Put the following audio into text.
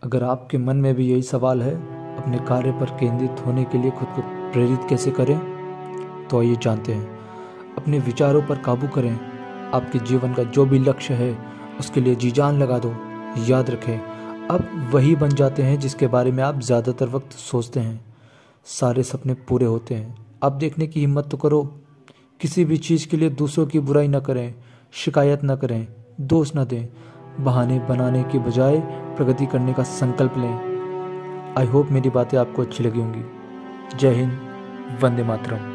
अगर आपके मन में भी यही सवाल है, अपने कार्य पर केंद्रित होने के लिए खुद को प्रेरित कैसे करें, तो आइए जानते हैं। अपने विचारों पर काबू करें। आपके जीवन का जो भी लक्ष्य है उसके लिए जी जान लगा दो। याद रखें, आप वही बन जाते हैं जिसके बारे में आप ज़्यादातर वक्त सोचते हैं। सारे सपने पूरे होते हैं। आप देखने की हिम्मत तो करो। किसी भी चीज़ के लिए दूसरों की बुराई ना करें, शिकायत ना करें, दोष ना दें। बहाने बनाने के बजाय प्रगति करने का संकल्प लें। आई होप मेरी बातें आपको अच्छी लगी होंगी। जय हिंद, वंदे मातरम।